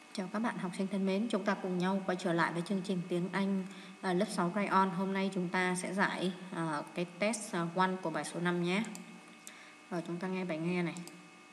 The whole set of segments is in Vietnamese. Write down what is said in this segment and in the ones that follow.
Chào các bạn học sinh thân mến, chúng ta cùng nhau quay trở lại với chương trình tiếng Anh lớp 6 Crayon. Hôm nay chúng ta sẽ giải cái test 1 của bài số 5 nhé. Rồi chúng ta nghe bài nghe này.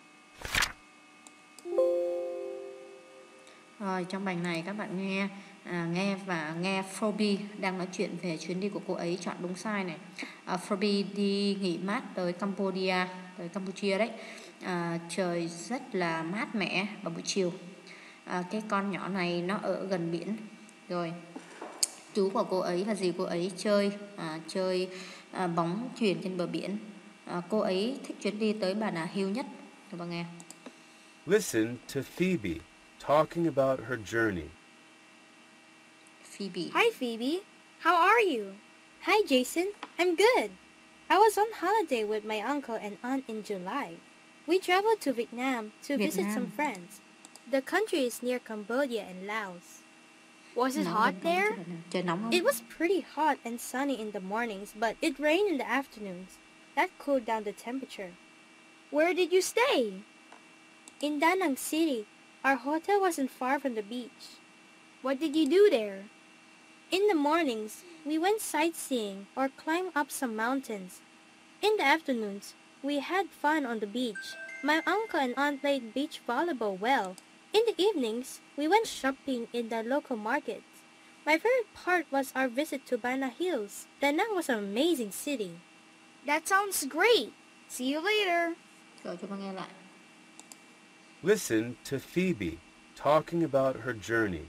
Rồi trong bài này các bạn nghe Phoebe đang nói chuyện về chuyến đi của cô ấy, chọn đúng sai này. Phoebe đi nghỉ mát tới Campuchia đấy. Trời rất là mát mẻ vào buổi chiều. Cái con nhỏ này nó ở gần biển. Rồi chú của cô ấy và dì cô ấy chơi bóng chuyền trên bờ biển. Cô ấy thích chuyến đi tới Bà Nà Hills nhất. Các bạn nghe. Listen to Phoebe talking about her journey. Phoebe. Hi, Phoebe. How are you? Hi, Jason. I'm good. I was on holiday with my uncle and aunt in July. We traveled to Vietnam to visit some friends. The country is near Cambodia and Laos. Was it hot there? Trời nóng không? It was pretty hot and sunny in the mornings, but it rained in the afternoons. That cooled down the temperature. Where did you stay? In Da Nang City. Our hotel wasn't far from the beach. What did you do there? In the mornings, we went sightseeing or climbed up some mountains. In the afternoons, we had fun on the beach. My uncle and aunt played beach volleyball well. In the evenings, we went shopping in the local markets. My favorite part was our visit to Ba Na Hills. Da Nang was an amazing city. That sounds great. See you later. Rồi chúng ta nghe lại. Listen to Phoebe talking about her journey.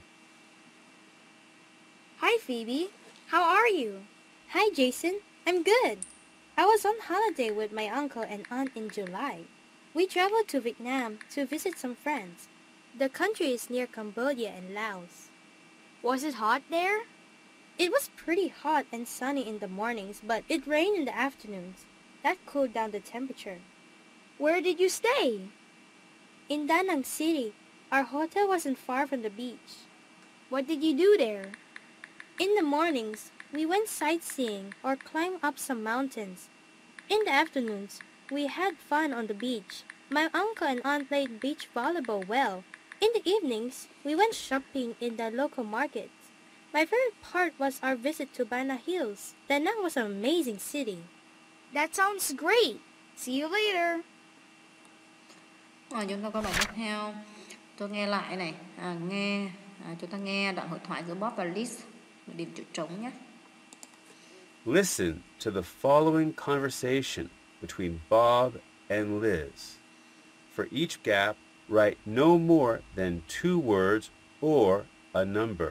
Hi, Phoebe. How are you? Hi, Jason. I'm good. I was on holiday with my uncle and aunt in July. We traveled to Vietnam to visit some friends. The country is near Cambodia and Laos. Was it hot there? It was pretty hot and sunny in the mornings, but it rained in the afternoons. That cooled down the temperature. Where did you stay? In Da Nang City. Our hotel wasn't far from the beach. What did you do there? In the mornings, we went sightseeing or climbed up some mountains. In the afternoons, we had fun on the beach. My uncle and aunt played beach volleyball well. In the evenings, we went shopping in the local markets. My favorite part was our visit to Ba Na Hills. Da Nang was an amazing city. That sounds great. See you later. Rồi chúng ta có bài tiếp theo. Tôi nghe lại này. Chúng ta nghe đoạn hội thoại giữa Bob và Liz. Điểm chỗ trống nhé. Listen to the following conversation between Bob and Liz. For each gap, write no more than 2 words or a number.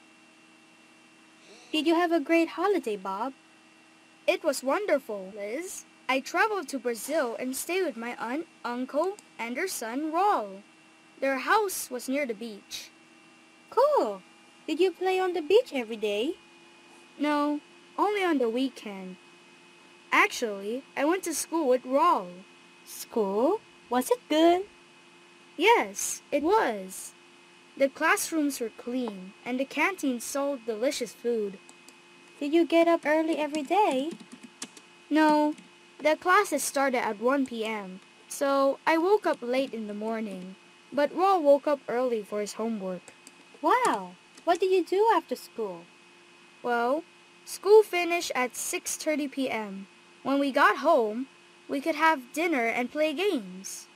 Did you have a great holiday, Bob? It was wonderful, Liz. I traveled to Brazil and stayed with my aunt, uncle, and their son, Raul. Their house was near the beach. Cool. Did you play on the beach every day? No, only on the weekend. Actually, I went to school with Raul. School? Was it good? Yes, it was. The classrooms were clean, and the canteen sold delicious food. Did you get up early every day? No, the classes started at 1 p.m., so I woke up late in the morning. But Raul woke up early for his homework. Wow! What did you do after school? Well, school finished at 6:30 p.m. When we got home, we could have dinner and play games.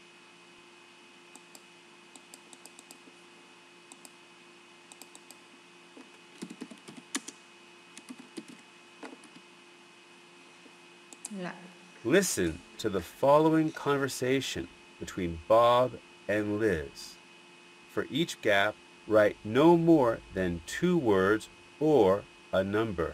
Lại. Listen to the following conversation between Bob and Liz. For each gap, write no more than 2 words or a number.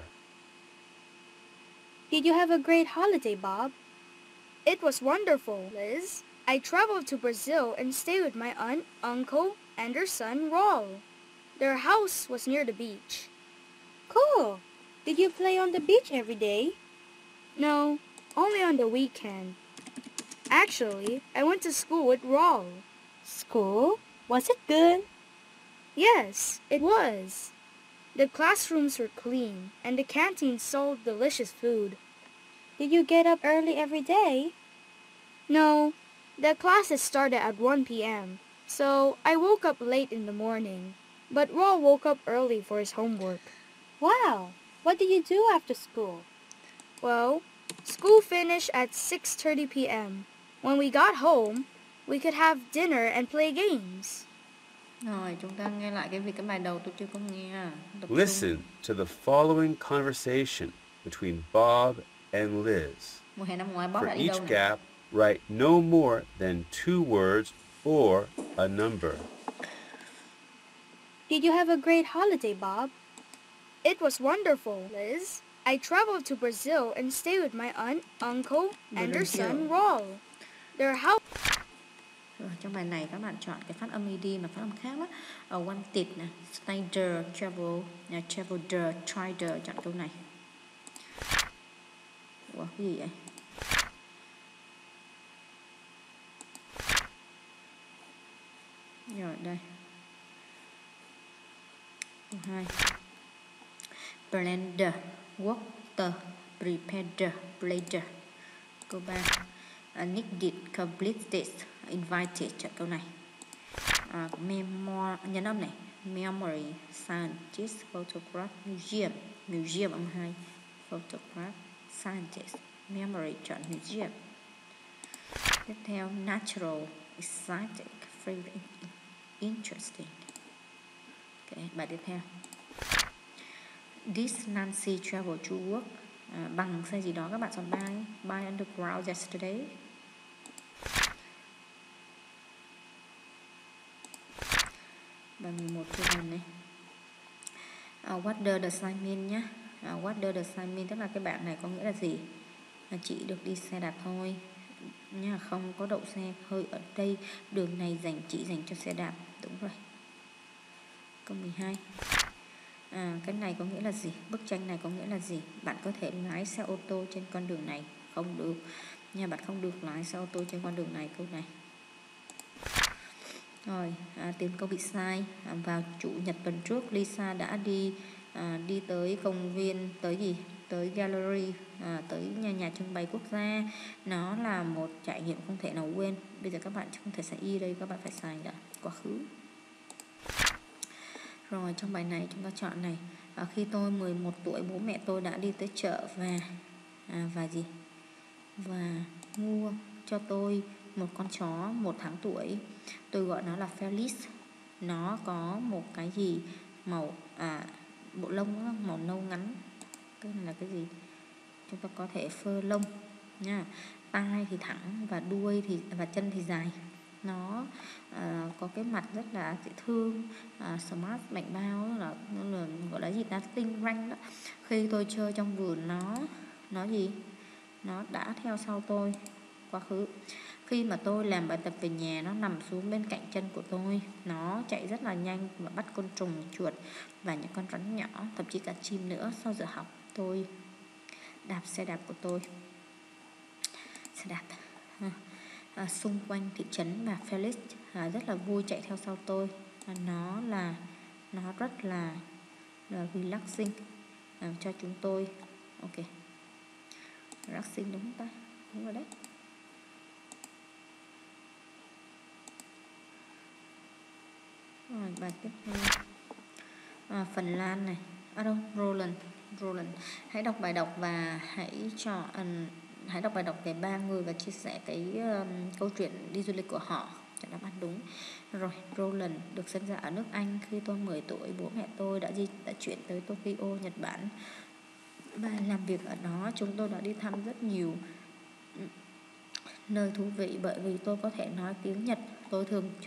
Did you have a great holiday, Bob? It was wonderful, Liz. I traveled to Brazil and stayed with my aunt, uncle, and their son, Raul. Their house was near the beach. Cool. Did you play on the beach every day? No, only on the weekend. Actually, I went to school with Raul. School? Was it good? Yes, it was. The classrooms were clean, and the canteen sold delicious food. Did you get up early every day? No, the classes started at 1 p.m., So I woke up late in the morning, but Raw woke up early for his homework. Wow! What did you do after school? Well, school finished at 6:30 p.m. When we got home, we could have dinner and play games. Rồi, chúng ta nghe lại cái bài đầu tôi chưa có nghe. Tập trung. Listen to the following conversation between Bob and Liz. Mùa hè năm ngoái Bob For đã đi đâu each này? gap, write no more than 2 words or a number. Did you have a great holiday, Bob? It was wonderful, Liz. I traveled to Brazil and stayed with my aunt, uncle, and their son, Raul. Their house... Rồi, trong bài này các bạn chọn cái phát âm ed mà phát âm khác đó. Wanted nè, Snyder, traveled, tried, chọn câu này. Ủa, cái gì vậy? Rồi, đây. Câu 2. Blender, water, prepared, blader. Câu 3. Needed, completed, invited, chọn câu này. Nhấn âm này. Memory, scientist, photograph, museum âm 2, photograph, scientist, memory, chọn museum. Tiếp theo, natural, exciting, very interesting. Okay, bài tiếp theo. This Nancy travel to work. Bằng xe gì đó các bạn chọn by underground yesterday. Bài 11 chương trình này. What does the sign mean nhé. What does the sign mean tức là cái bảng này có nghĩa là gì? Chị được đi xe đạp thôi nha, không có đậu xe hơi ở đây, đường này chỉ dành cho xe đạp. Đúng rồi. Câu 12. Cái này có nghĩa là gì? Bức tranh này có nghĩa là gì? Bạn có thể lái xe ô tô trên con đường này. Không được nha, bạn không được lái xe ô tô trên con đường này. Câu này. Rồi, tìm câu bị sai. Vào chủ nhật tuần trước, Lisa đã đi tới công viên, tới gì? Tới gallery, tới nhà trưng bày quốc gia. Nó là một trải nghiệm không thể nào quên. Bây giờ các bạn không thể xài y đây, các bạn phải xài đã quá khứ. Rồi, trong bài này chúng ta chọn này. Khi tôi 11 tuổi, bố mẹ tôi đã đi tới chợ và gì? Và mua cho tôi một con chó 1 tháng tuổi. Tôi gọi nó là Felix. Nó có một cái gì màu bộ lông màu nâu ngắn. Cái này là cái gì? Chúng ta có thể phơ lông nha. Tai thì thẳng và đuôi và chân thì dài. Nó có cái mặt rất là dễ thương, smart, mạnh bao, là gọi là gì ta, tinh ranh đó. Khi tôi chơi trong vườn nó gì? Nó đã theo sau tôi. Quá khứ. Khi mà tôi làm bài tập về nhà, nó nằm xuống bên cạnh chân của tôi. Nó chạy rất là nhanh và bắt côn trùng, chuột và những con rắn nhỏ, thậm chí cả chim nữa. Sau giờ học, tôi đạp xe đạp của tôi. Xe đạp xung quanh thị trấn, và Felix rất là vui chạy theo sau tôi. Nó rất là relaxing cho chúng tôi. Ok, relaxing đúng không ta? Đúng rồi đấy. Rồi, bài tiếp theo. Phần Lan này. Đâu? Roland. Hãy đọc bài đọc và hãy đọc bài đọc về 3 người và chia sẻ cái câu chuyện đi du lịch của họ. Chọn đáp án đúng. Rồi, Roland được sinh ra ở nước Anh. Khi tôi 10 tuổi, bố mẹ tôi đã chuyển tới Tokyo, Nhật Bản và làm việc ở đó. Chúng tôi đã đi thăm rất nhiều nơi thú vị bởi vì tôi có thể nói tiếng Nhật. Tôi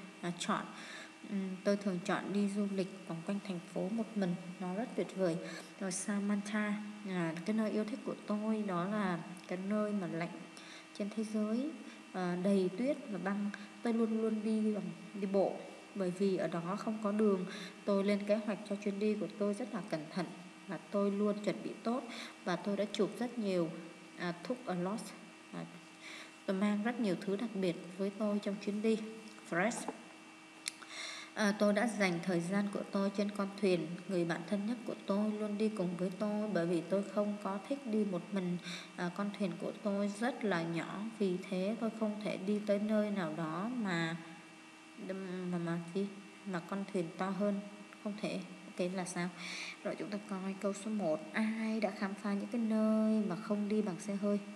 thường chọn đi du lịch vòng quanh thành phố một mình, nó rất tuyệt vời. Rồi Samantha, cái nơi yêu thích của tôi đó là cái nơi mà lạnh trên thế giới, đầy tuyết và băng. Tôi luôn luôn đi bộ bởi vì ở đó không có đường. Tôi lên kế hoạch cho chuyến đi của tôi rất là cẩn thận và tôi luôn chuẩn bị tốt, và tôi đã chụp rất nhiều took a lot. Tôi mang rất nhiều thứ đặc biệt với tôi trong chuyến đi. Fresh. Tôi đã dành thời gian của tôi trên con thuyền. Người bạn thân nhất của tôi luôn đi cùng với tôi bởi vì tôi không có thích đi một mình. Con thuyền của tôi rất là nhỏ, vì thế tôi không thể đi tới nơi nào đó mà mà gì mà con thuyền to hơn, không thể. Ok là sao? Rồi chúng ta coi câu số 1. Ai đã khám phá những cái nơi mà không đi bằng xe hơi?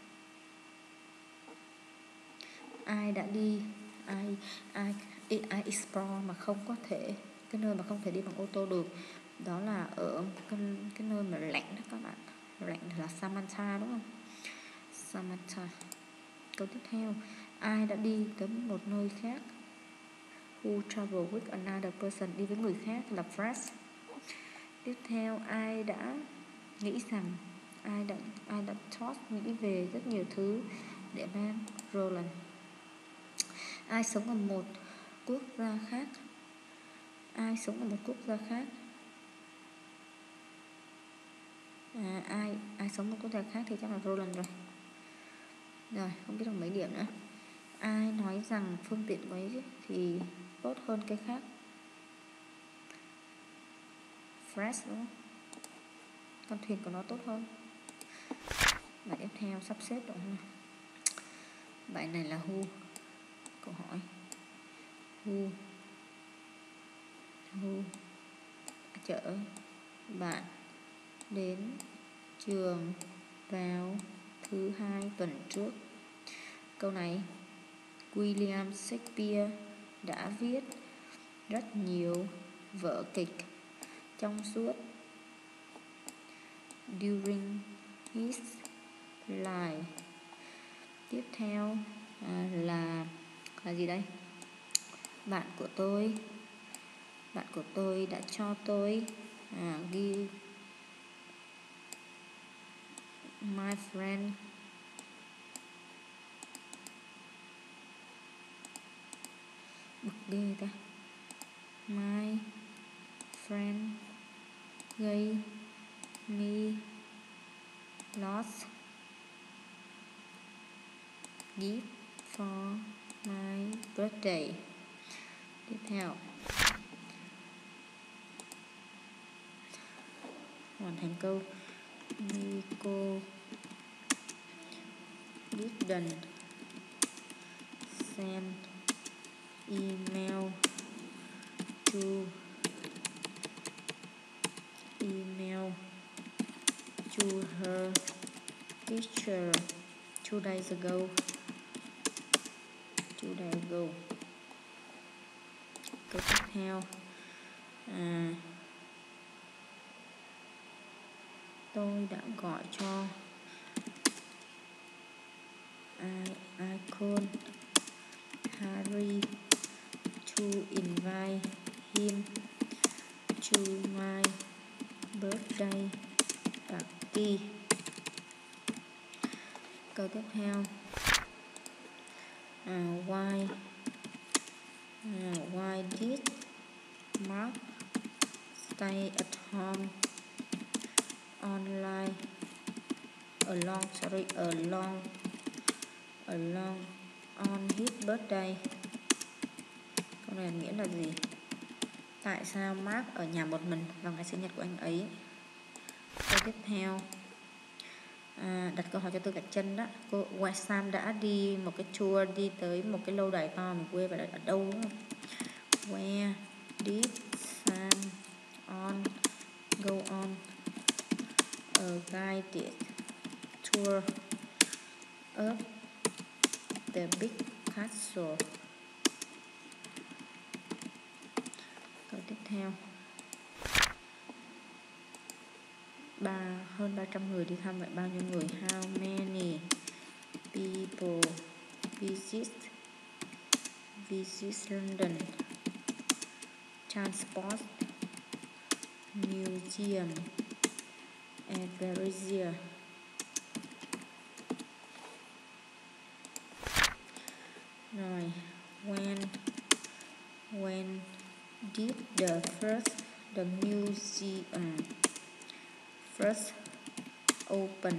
Ai đã đi, ai explore mà không có thể, cái nơi mà không thể đi bằng ô tô được, đó là ở cái nơi mà lạnh đó các bạn. Lạnh là Samantha đúng không? Samantha. Câu tiếp theo, ai đã đi tới một nơi khác? Who travel with another person, đi với người khác là Fred. Tiếp theo, ai đã nghĩ rằng, ai đã thought, nghĩ về rất nhiều thứ để ban, Roland. Ai sống ở một quốc gia khác? Ai sống ở một quốc gia khác? Ai sống ở một quốc gia khác thì chắc là Roland rồi. Rồi, không biết được mấy điểm nữa. Ai nói rằng phương tiện của ấy thì tốt hơn cái khác? Fresh đúng không? Con thuyền của nó tốt hơn. Bài tiếp theo sắp xếp rồi ha. Bài này là who. Câu hỏi who chở bạn đến trường vào thứ Hai tuần trước. Câu này, William Shakespeare đã viết rất nhiều vở kịch trong suốt during his life. Tiếp theo là gì đây? Bạn của tôi đã cho tôi give my friend bực ghê ta. My friend gave me lots gift for my birthday. Tiếp theo, hoàn thành câu. Nico didn't send email to her teacher 2 days ago. Câu tiếp theo, tôi đã gọi cho I called Harry to invite him to my birthday party. Câu tiếp theo, why did Mark stay at home along on his birthday? Câu này nghĩa là gì? Tại sao Mark ở nhà một mình vào ngày sinh nhật của anh ấy? Câu tiếp theo, đặt câu hỏi cho tôi gạch chân đó. Cô Sam đã đi một cái tour, đi tới một cái lâu đài to, mình quê vào ở đâu đúng không? Where did Sam go on a guided tour of the big castle? Câu tiếp theo, hơn 300 người đi thăm, vậy bao nhiêu người? How many people visit London Transport Museum every year? Rồi, when did the museum first open?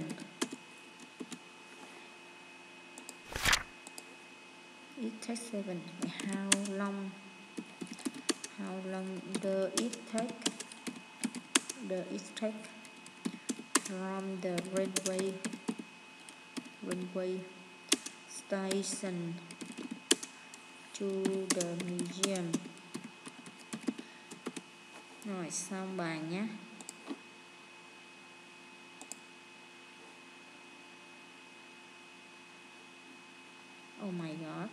It takes 7. How long does it take from the railway station to to the museum. Rồi xong bài nhé. Oh my god.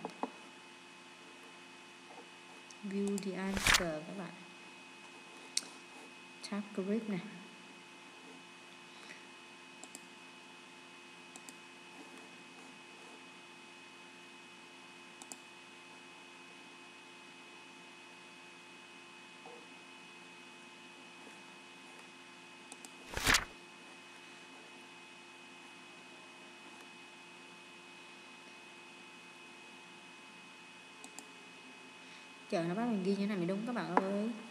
View the answer các bạn. Tab grip này. Chờ nó bắt mình ghi như thế này mới đúng các bạn ơi.